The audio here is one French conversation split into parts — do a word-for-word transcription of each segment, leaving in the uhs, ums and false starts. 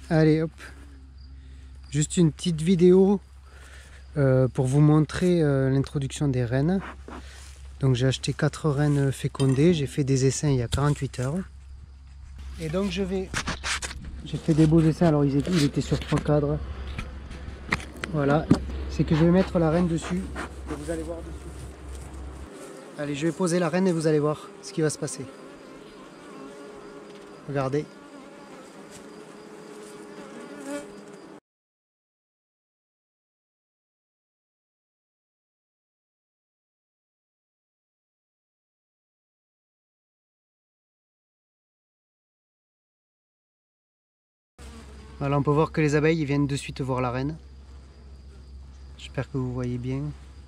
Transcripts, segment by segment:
Allez hop, juste une petite vidéo euh, pour vous montrer euh, l'introduction des reines. Donc j'ai acheté quatre reines fécondées, j'ai fait des essaims il y a quarante-huit heures. Et donc je vais, j'ai fait des beaux essaims, alors ils étaient, ils étaient sur trois cadres. Voilà, c'est que je vais mettre la reine dessus et vous allez voir dessus. Allez, je vais poser la reine et vous allez voir ce qui va se passer. Regardez. Voilà, on peut voir que les abeilles ils viennent de suite voir la reine. J'espère que vous voyez bien.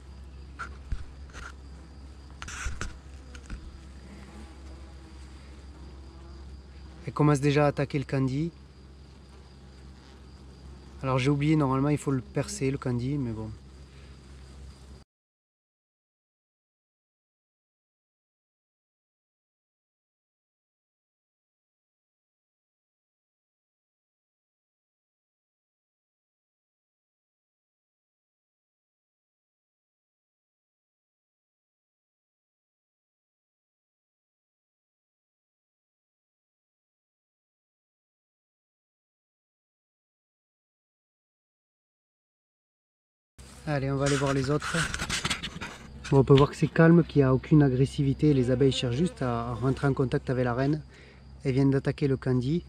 Elle commence déjà à attaquer le candy. Alors j'ai oublié, normalement il faut le percer le candy, mais bon. Allez, on va aller voir les autres. Bon, on peut voir que c'est calme, qu'il n'y a aucune agressivité. Les abeilles cherchent juste à rentrer en contact avec la reine. Elles viennent d'attaquer le candy.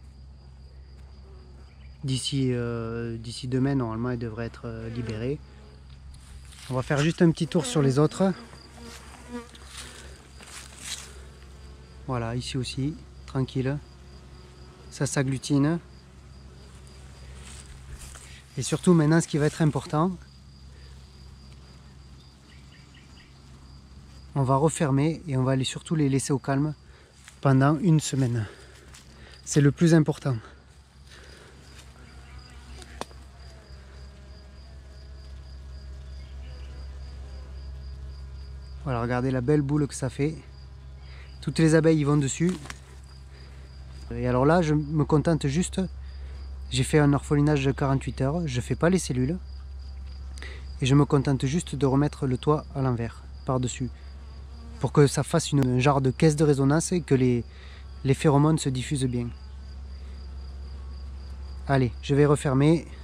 D'ici euh, d'ici demain, normalement, elles devraient être euh, libérées. On va faire juste un petit tour sur les autres. Voilà, ici aussi, tranquille. Ça s'agglutine. Et surtout, maintenant, ce qui va être important, on va refermer et on va aller surtout les laisser au calme pendant une semaine. C'est le plus important. Voilà, regardez la belle boule que ça fait. Toutes les abeilles y vont dessus. Et alors là, je me contente juste, j'ai fait un orphelinage de quarante-huit heures, je ne fais pas les cellules. Et je me contente juste de remettre le toit à l'envers, par-dessus. Pour que ça fasse une, un genre de caisse de résonance et que les, les phéromones se diffusent bien. Allez, je vais refermer.